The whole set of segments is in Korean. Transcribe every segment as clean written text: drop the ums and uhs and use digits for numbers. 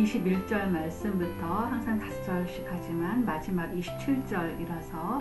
21절 말씀부터 항상 5절씩 하지만 마지막 27절이라서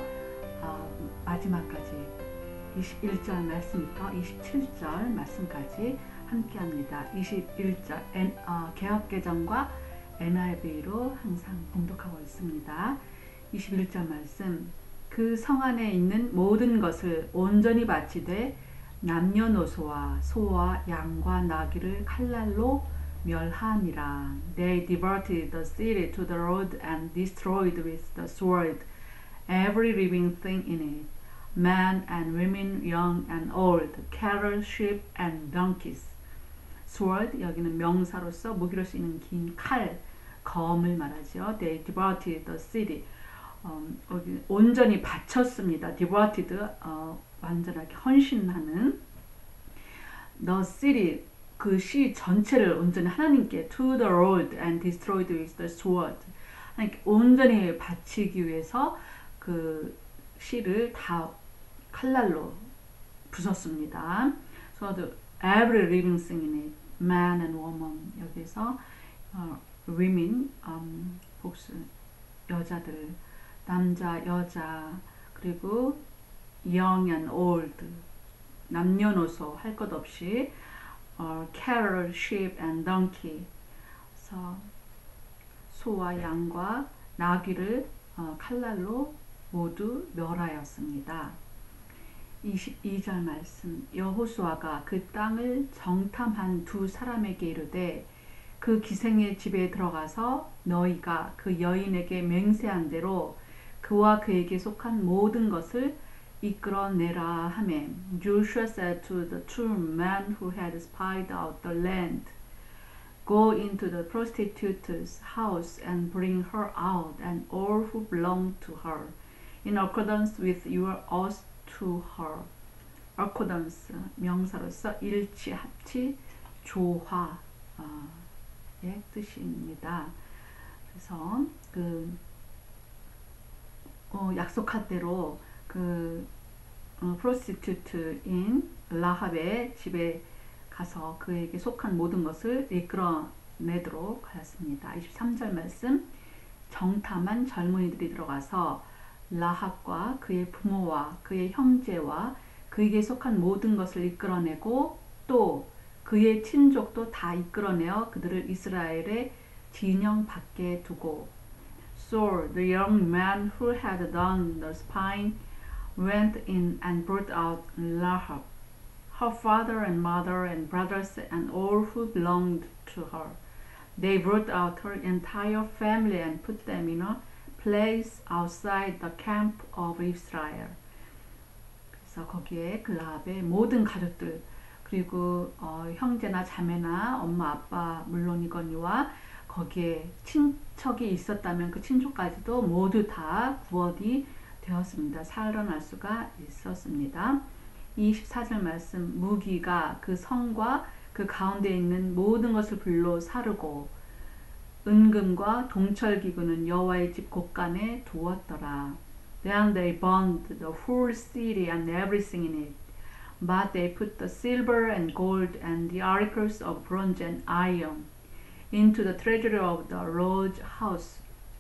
마지막까지 21절 말씀부터 27절 말씀까지 함께 합니다. 21절 개역개정과 NIV로 항상 봉독하고 있습니다. 21절 말씀, 그 성 안에 있는 모든 것을 온전히 바치되 남녀노소와 소와 양과 나귀를 칼날로 멸하니라. They devoted the city to the road and destroyed with the sword every living thing in it, men and women, young and old, cattle, sheep and donkeys. sword, 여기는 명사로서 무기로 쓰이는 긴 칼, 검을 말하죠. They devoted the city. 온전히 바쳤습니다. devoted, 완전하게 헌신하는. The city, 그 시 전체를 온전히 하나님께 to the road and destroyed with the sword. 온전히 바치기 위해서 그 시를 다 칼날로 부쉈습니다. So the every living thing in it, man and woman, 여기서 women, 복수, 여자들, 남자, 여자, 그리고 young and old, 남녀노소 할 것 없이 cattle, sheep and donkey, 그래서 소와 양과 나귀를 칼날로 모두 멸하였습니다. 22절 말씀, 여호수아가 그 땅을 정탐한 두 사람에게 이르되 그 기생의 집에 들어가서 너희가 그 여인에게 맹세한 대로 그와 그에게 속한 모든 것을 이끌어내라 하매, Joshua said to the two men who had spied out the land, Go into the prostitute's house and bring her out and all who belong to her, in accordance with your oath to her. accordance, 명사로서 일치, 합치, 조화 의 뜻입니다. 그래서 약속한 대로 프로스티튜트인 라합의 집에 가서 그에게 속한 모든 것을 이끌어내도록 하였습니다. 23절 말씀, 정탐한 젊은이들이 들어가서 라합과 그의 부모와 그의 형제와 그에게 속한 모든 것을 이끌어내고 또 그의 친족도 다 이끌어내어 그들을 이스라엘의 진영 밖에 두고, So the young man who had done the spying went in and brought out Rahab, her father and mother and brothers and all who belonged to her. They brought out her entire family and put them in a place outside the camp of Israel. 그래서 거기에 그 라합의 모든 가족들, 그리고 형제나 자매나 엄마 아빠 물론이거니와 거기에 친척이 있었다면 그 친족까지도 모두 다 구원이 되었습니다. 살아날 수가 있었습니다. 24절 말씀, 무기가 그 성과 그 가운데 있는 모든 것을 불로 사르고 은금과 동철기구는 여호와의 집 곳간에 두었더라. Then they burned the whole city and everything in it. But they put the silver and gold and the articles of bronze and iron into the treasury of the Lord's house.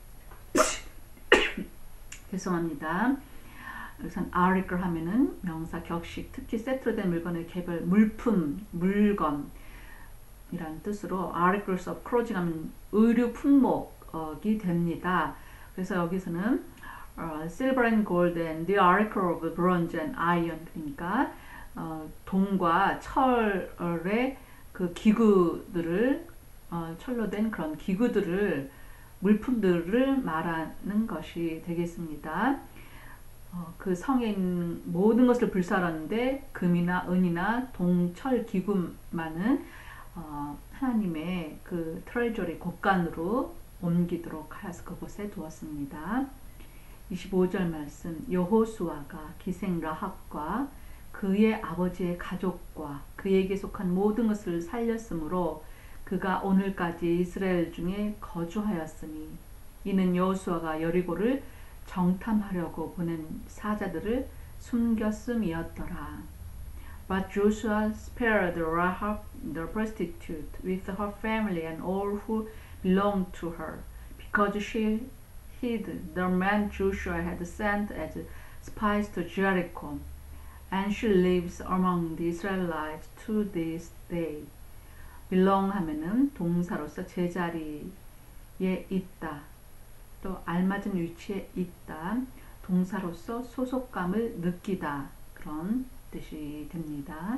죄송합니다. 우선 article 하면은 명사, 격식, 특히 세트된 물건의 개별, 물품, 물건 이라는 뜻으로 articles of clothing 하면 의류 품목이 됩니다. 그래서 여기서는 silver and gold and the article of bronze and iron, 그러니까 동과 철의 그 기구들을 철로 된 그런 기구들을, 물품들을 말하는 것이 되겠습니다. 그 성에 있는 모든 것을 불살았는데 금이나 은이나 동철 기구만은 하나님의 그 트레저리 곳간으로 옮기도록 하여서 그곳에 두었습니다. 25절 말씀, 여호수아가 기생 라합과 그의 아버지의 가족과 그에게 속한 모든 것을 살렸으므로 그가 오늘까지 이스라엘 중에 거주하였으니 이는 여호수아가 여리고를 정탐하려고 보낸 사자들을 숨겼음이었더라. But Joshua spared Rahab the prostitute with her family and all who belonged to her, because she hid the men Joshua had sent as spies to Jericho, and she lives among the Israelites to this day. belong 하면은 동사로서 제자리에 있다, 또 알맞은 위치에 있다, 동사로서 소속감을 느끼다, 그런 뜻이 됩니다.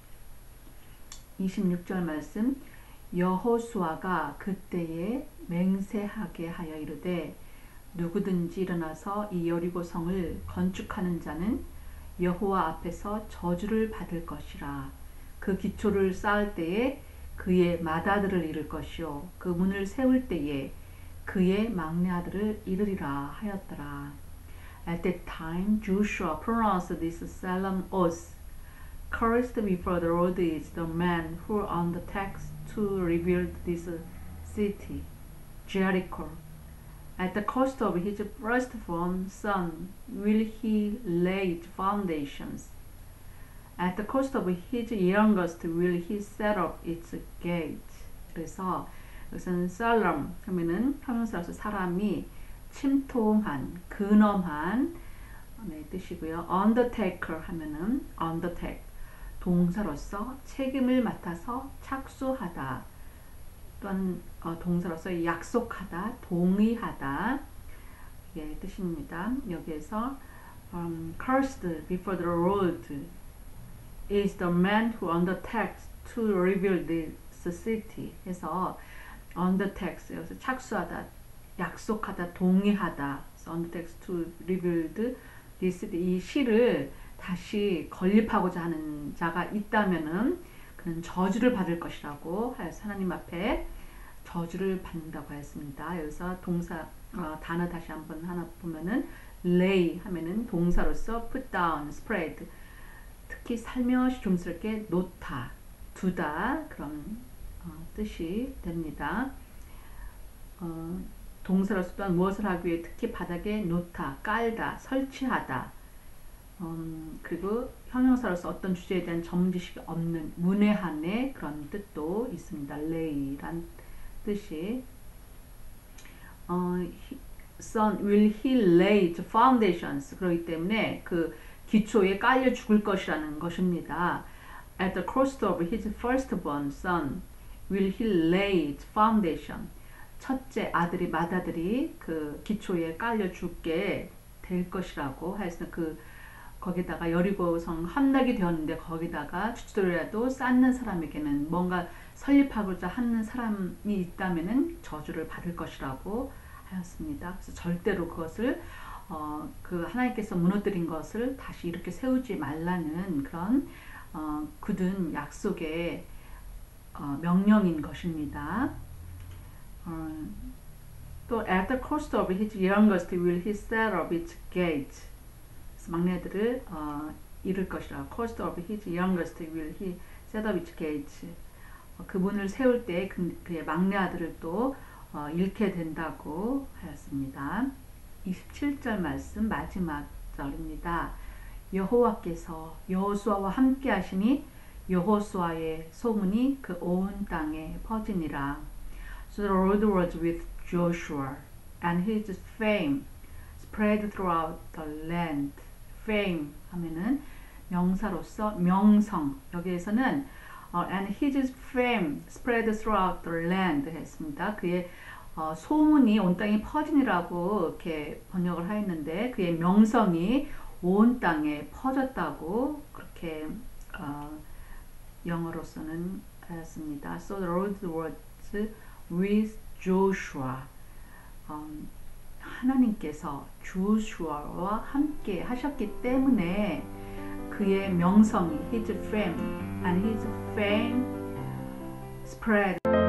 26절 말씀, 여호수아가 그때에 맹세하게 하여 이르되 누구든지 일어나서 이 여리고 성을 건축하는 자는 여호와 앞에서 저주를 받을 것이라. 그 기초를 쌓을 때에 그의 맏아들을 잃을 것이요 그 문을 세울 때에 그의 막내 아들을 잃으리라 하였더라. At that time Joshua pronounced this solemn oath. Cursed before the Lord is the man who undertakes to rebuild this city, Jericho. At the cost of his firstborn son will he lay foundations. At the cost of his youngest will he set up its gates. 그래서 이것은 solemn 하면은 형용사로서 사람이 침통한, 근엄한 뜻이고요. undertaker 하면은 undertake 동사로서 책임을 맡아서 착수하다, 또한 동사로서 약속하다, 동의하다 예, 뜻입니다. 여기에서 cursed before the Lord is the man who undertakes to rebuild this city. 해서 undertakes 여기서 착수하다, 약속하다, 동의하다. So undertakes to rebuild this city. 이 시를 다시 건립하고자 하는 자가 있다면은 그는 저주를 받을 것이라고 하여서 하나님 앞에 저주를 받는다고 하였습니다. 여기서 동사 단어 다시 한번 하나 보면은 lay 하면은 동사로서 put down, spread 특히 살며시 조심스럽게 놓다, 두다 그런 뜻이 됩니다. 동사로서 또한 무엇을 하기 위해 특히 바닥에 놓다, 깔다, 설치하다. 그리고 형용사로서 어떤 주제에 대한 전문 지식이 없는 문외한의 그런 뜻도 있습니다. lay란 뜻이 son will he lay the foundations 그렇기 때문에 그 기초에 깔려 죽을 것이라는 것입니다. At the cost of his firstborn son will he lay the foundation. 첫째 아들이 맏아들이 그 기초에 깔려 죽게 될 것이라고 하여서 거기다가 여리고성 함락이 되었는데 거기다가 주춧돌이라도 쌓는 사람에게는 뭔가 설립하고자 하는 사람이 있다면은 저주를 받을 것이라고 하였습니다. 그래서 절대로 그것을 그 하나님께서 무너뜨린 것을 다시 이렇게 세우지 말라는 그런 굳은 약속의 명령인 것입니다. 또 at the cost of his youngest will he set up its gate. 막내들을 잃을 것이라. cost of his youngest will he set up its gate. 그분을 세울 때 그의 막내 아들을 또 잃게 된다고 하였습니다. 27절 말씀 마지막 절입니다. 여호와께서 여호수아와 함께 하시니 여호수아의 소문이 그 온 땅에 퍼지니라. So the Lord was with Joshua, and his fame spread throughout the land. fame 하면은 명사로서 명성. 여기에서는 and his fame spread throughout the land 했습니다. 그의 소문이 온 땅에 퍼지니라고 이렇게 번역을 하였는데 그의 명성이 온 땅에 퍼졌다고 그렇게 영어로서는 하였습니다. So the Lord was with Joshua. 하나님께서 조슈아와 함께 하셨기 때문에 그의 명성이 his fame and his fame spread